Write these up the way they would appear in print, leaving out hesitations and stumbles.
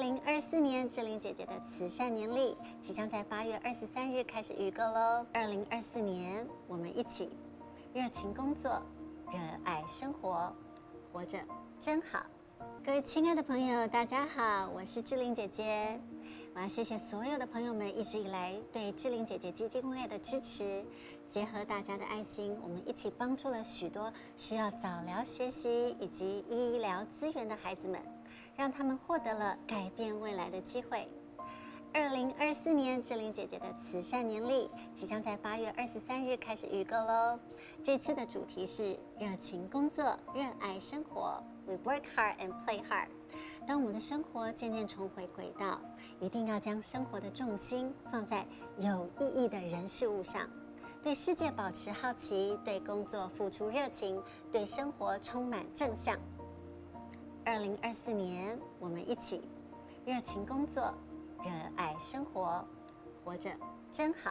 2024年志玲姐姐的慈善年历即将在8月23日开始预购喽。2024年，我们一起热情工作，热爱生活，活着真好。各位亲爱的朋友，大家好，我是志玲姐姐。我要谢谢所有的朋友们一直以来对志玲姐姐基金会的支持，结合大家的爱心，我们一起帮助了许多需要早疗学习以及医疗资源的孩子们，让他们获得了改变未来的机会。2024年志玲姐姐的慈善年历即将在8月23日开始预购喽。这次的主题是热情工作，热爱生活。We work hard and play hard。当我们的生活渐渐重回轨道，一定要将生活的重心放在有意义的人事物上，对世界保持好奇，对工作付出热情，对生活充满正向。2024年，我们一起热情工作，热爱生活，活着真好。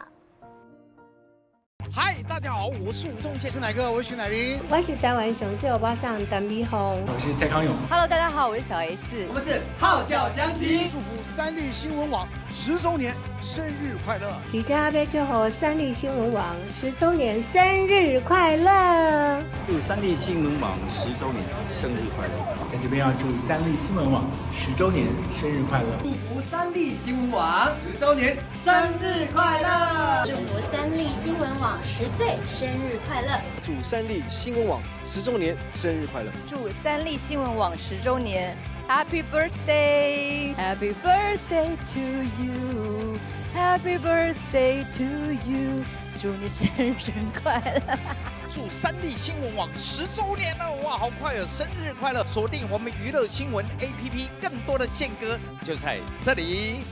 嗨，大家好，我是吴宗宪， 是哪个？我是徐乃麟， 我是台湾上秀巴上陈美凤， 我是蔡康永。 Hello， 大家好，我是小 S， 我们是号角响起， 祝福三立新闻网10周年生日快乐！ 李家贝祝福三立新闻网10周年生日快乐！ 祝三立新闻网10周年生日快乐！ 在这边要祝三立新闻网10周年生日快乐！ 祝福三立新闻网10周年生日快乐！ 祝福三立新闻网10岁生日快乐！ 祝三立新闻网10周年生日快乐！ 祝三立新闻网10周年 Happy birthday Happy birthday to you Happy birthday to you 祝你生日快乐！ 祝三立新闻网10周年了，哇，好快哦！生日快乐！锁定我们娱乐新闻 APP， 更多的宪歌就在这里。